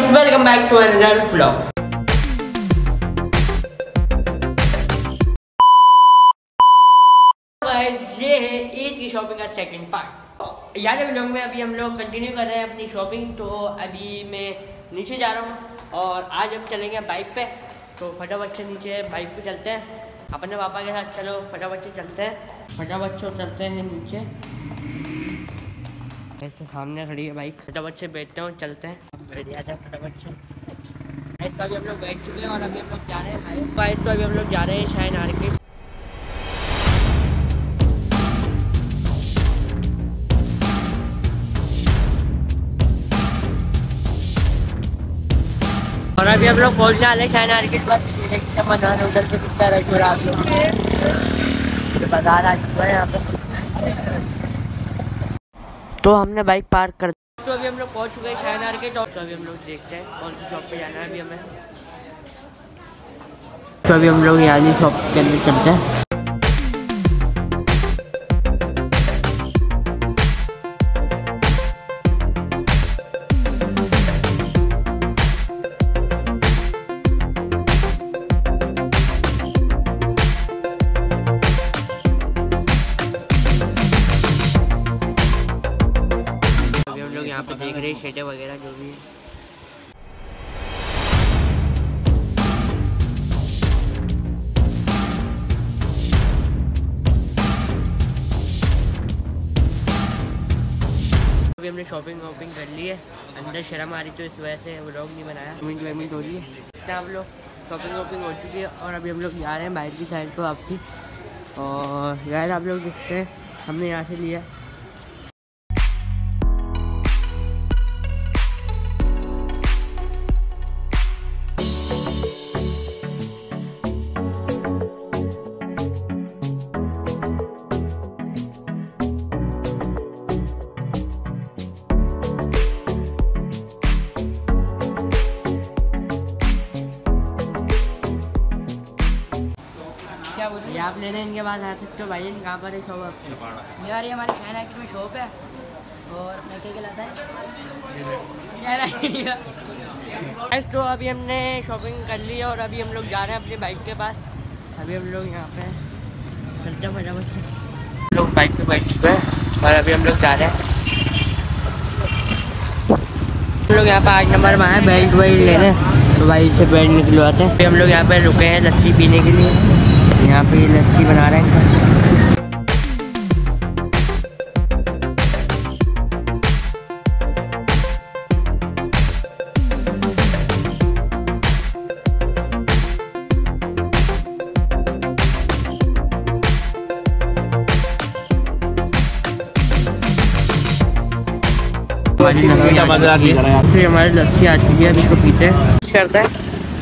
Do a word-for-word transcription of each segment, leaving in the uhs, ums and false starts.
Welcome back to another vlog. Guys ये है ईद की शॉपिंग का सेकंड पार्ट। याद है व्लॉग में अभी हम लोग कंटिन्यू कर रहे हैं अपनी शॉपिंग। तो अभी मैं नीचे जा रहा हूँ और आज हम चलेंगे बाइक पे। तो फटाफट से नीचे बाइक पे चलते हैं अपने पापा के साथ। चलो फटाफट से चलते हैं, फटाफट से चलते हैं नीचे। ऐसे सामने खड़ी है बाइक, फटाफट से बैठते हैं और चलते हैं। बैठ जाते हैं फटाफट से। तो अभी हम लोग बैठ चुके हैं और अभी हम लोग जा रहे हैं गाइस। तो अभी हम लोग जा रहे हैं शाइन मार्केट। और अभी हम लोग पहुँचने वाले शाइन मार्केट पर। देखते हैं बाजार उधर से कितना रश हो रहा है। आप लोग बाजार आ चुका है यहाँ पे। तो हमने बाइक पार्क कर, तो अभी हम लोग पहुँच चुके हैं शाइन मार्केट। और तो अभी हम लोग देखते हैं कौन सी शॉप पे जाना है अभी हमें। तो अभी हम लोग यहाँ शॉप के अंदर चलते हैं। यहाँ पे देख रहे हैं शेडें वगैरह जो भी है। अभी हमने शॉपिंग वॉपिंग कर ली है। अंदर शर्म आ रही तो इस वजह से व्लॉग नहीं बनाया। पेमेंट वेमेंट हो रही है, आप लोग शॉपिंग वॉपिंग हो चुकी है। और अभी हम लोग जा रहे हैं बाहर की साइड को आपकी। और यार आप लोग देखते हैं हमने यहाँ से लिया। ये आप लेने इनके पास आ सकते हो भाई। कहाँ पर है शॉप आपकी? यार ये हमारी शाइन मार्केट में शॉप है। और मैं क्या कहलाता है। तो अभी हमने शॉपिंग कर ली है और अभी हम लोग जा रहे हैं अपनी बाइक के पास। अभी हम लोग यहाँ पे चलते हैं फटाफट से। हम लोग बाइक पे बैठ चुके हैं और अभी हम लोग जा रहे हैं। हम लोग यहाँ पे आठ नंबर में आए बेल्ट वेल्ट लेने। तो भाई से बेल्ट निकलवाते हैं। अभी हम लोग यहाँ पे रुके हैं लस्सी पीने के लिए। यहाँ पे ये लस्सी बना रहे हैं। हमारी लस्सी आ चुकी है, अभी इसको पीते हैं। करता है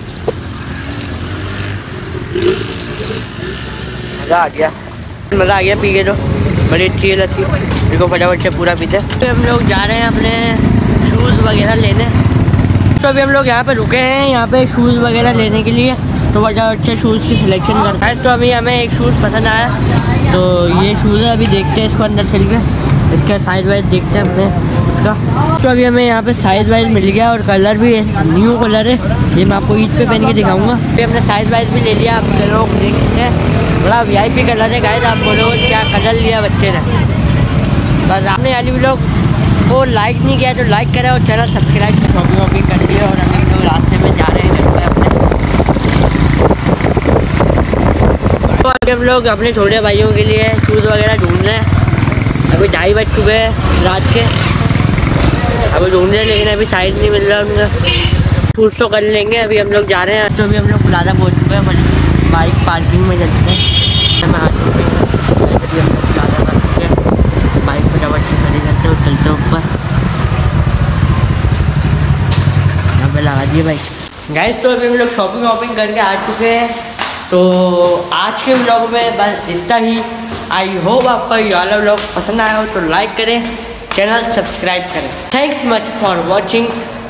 मज़ा आ गया, मज़ा आ गया पी के। तो बड़ी अच्छी है लस्सी। देखो फटाफट से पूरा पीते हैं। तो हम लोग जा रहे हैं अपने शूज़ वगैरह लेने। तो अभी हम लोग यहाँ पे रुके हैं, यहाँ पे शूज़ वगैरह लेने के लिए। तो फटाफट से शूज़ की सिलेक्शन करता है। तो अभी हमें एक शूज़ पसंद आया। तो ये शूज़ है, अभी देखते हैं इसको अंदर चल के। इसका साइज़ वाइज देखते हैं अपने इसका। तो अभी हमें यहाँ पे साइज़ वाइज मिल गया और कलर भी है, न्यू कलर है। ये मैं आपको ईद पे पहन के दिखाऊंगा। अभी हमने साइज़ वाइज भी ले लिया। आप लोग देख सकते हैं बड़ा वीआईपी कलर है गाइस। आप बोलो क्या कलर लिया बच्चे ने। बस आपने वाली व्लॉग को लाइक नहीं किया तो लाइक करें और चैनल सब्सक्राइब शॉपिंग वॉपिंग कर लिया। और अभी लोग रास्ते में जा रहे हैं अपने। तो अभी हम लोग अपने छोटे भाइयों के लिए शूज़ वगैरह ढूंढ रहे हैं। अभी ढाई बज चुके हैं रात के, अभी ढूंढ रहे हैं लेकिन अभी साइज नहीं मिल रहा उनका। शूज़ तो कर लेंगे। अभी हम लोग जा रहे हैं। तो अभी हम लोग प्लाजा पहुँच चुके हैं। बड़ी बाइक पार्किंग में चलते हैं। मैं आ चुके हैं, अभी हम लोग प्लाजा कर चुके हैं। बाइक फटाफट से खड़ी करते हैं और चलते हैं ऊपर। यहाँ पे लगा दिए बाइक गाइस। तो अभी हम लोग शॉपिंग वॉपिंग करके आ चुके हैं। तो आज के व्लॉग में बस इतना ही। आई होप आपका ये वाला व्लॉग पसंद आया हो तो लाइक करें, चैनल सब्सक्राइब करें। Thanks much for watching.